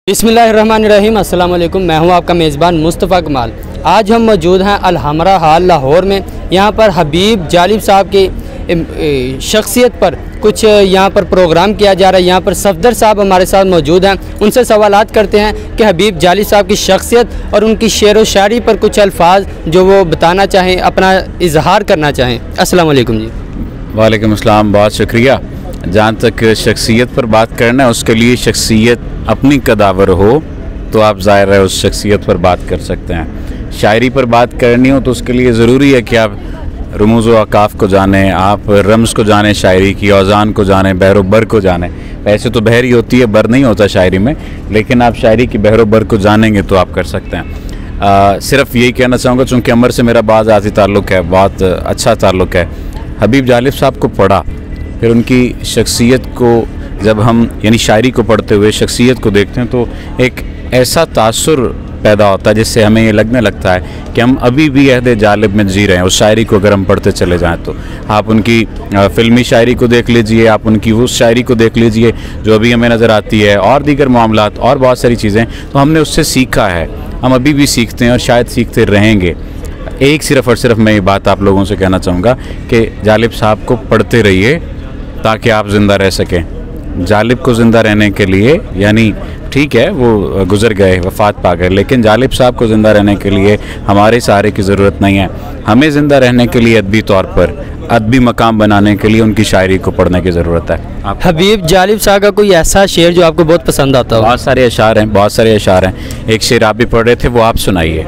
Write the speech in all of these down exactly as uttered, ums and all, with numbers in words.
बिस्मिल्लाहिर्रहमानिर्रहीम, अस्सलाम वालेकुम। मैं हूं आपका मेज़बान मुस्तफ़ा कमाल। आज हम मौजूद हैं अलहमरा हाल लाहौर में। यहां पर हबीब जालिब साहब की शख्सियत पर कुछ यहां पर प्रोग्राम किया जा रहा है। यहां पर सफदर साहब हमारे साथ मौजूद हैं। उनसे सवालात करते हैं कि हबीब जालिब साहब की शख्सियत और उनकी शेर व शायरी पर कुछ अल्फाज जो वो बताना चाहें, अपना इजहार करना चाहें। अस्सलाम वालेकुम जी। वालेकुम अस्सलाम, बहुत शुक्रिया। जहाँ तक शख्सियत पर बात करना है, उसके लिए शख्सियत अपनी कदावर हो तो आप ज़ाहिर है उस शख्सियत पर बात कर सकते हैं। शायरी पर बात करनी हो तो उसके लिए ज़रूरी है कि आप रमूज़ व अकाफ़ को जानें, आप रम्ज़ को जानें, शायरी की औज़ान को जानें, बहरो बर को जानें। वैसे तो बहर ही होती है, बर नहीं होता शायरी में, लेकिन आप शायरी की बहरो बर को जानेंगे तो आप कर सकते हैं। आ, सिर्फ यही कहना चाहूँगा, चूँकि अमर से मेरा बहुत ज़ाती ताल्लुक़ है, बहुत अच्छा ताल्लुक़ है। हबीब जालिब साहब को पढ़ा, फिर उनकी शख्सियत को जब हम यानी शायरी को पढ़ते हुए शख्सियत को देखते हैं तो एक ऐसा तासुर पैदा होता है जिससे हमें ये लगने लगता है कि हम अभी भी अहद जालिब में जी रहे हैं। उस शायरी को अगर हम पढ़ते चले जाएं तो आप उनकी फ़िल्मी शायरी को देख लीजिए, आप उनकी उस शायरी को देख लीजिए जो अभी हमें नज़र आती है, और दीगर मामलात और बहुत सारी चीज़ें, तो हमने उससे सीखा है, हम अभी भी सीखते हैं और शायद सीखते रहेंगे। एक सिर्फ़ और सिर्फ मैं ये बात आप लोगों से कहना चाहूँगा कि जालिब साहब को पढ़ते रहिए ताकि आप ज़िंदा रह सकें। जालिब को ज़िंदा रहने के लिए, यानी ठीक है वो गुज़र गए, वफ़ात पा गए, लेकिन जालिब साहब को ज़िंदा रहने के लिए हमारे सहारे की ज़रूरत नहीं है। हमें ज़िंदा रहने के लिए अदबी तौर पर, अदबी मकाम बनाने के लिए उनकी शायरी को पढ़ने की ज़रूरत है। हबीब जालिब साहब का कोई ऐसा शेर जो आपको बहुत पसंद आता हो? बहुत सारे अशार हैं, बहुत सारे अशार हैं। एक शेर आप भी पढ़ रहे थे, वो आप सुनाइए।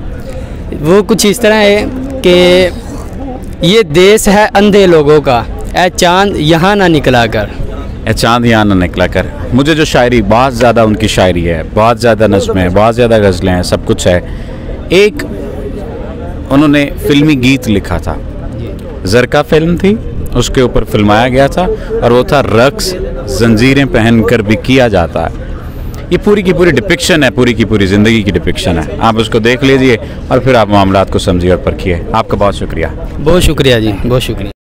वो कुछ इस तरह है कि ये देश है अंधे लोगों का, ए चांद यहाँ ना निकला कर। ए चांद यहाँ ना निकला कर। मुझे जो शायरी, बहुत ज़्यादा उनकी शायरी है, बहुत ज़्यादा नज़्में हैं, बहुत ज़्यादा गज़लें हैं, सब कुछ है। एक उन्होंने फिल्मी गीत लिखा था, ज़रका फिल्म थी, उसके ऊपर फिल्माया गया था, और वो था रक्स जंजीरें पहन कर भी किया जाता है। ये पूरी की पूरी डिपिक्शन है, पूरी की पूरी ज़िंदगी की डिपिक्शन है। आप उसको देख लीजिए और फिर आप मामलात को समझिए और परखिए। आपका बहुत शुक्रिया। बहुत शुक्रिया जी, बहुत शुक्रिया।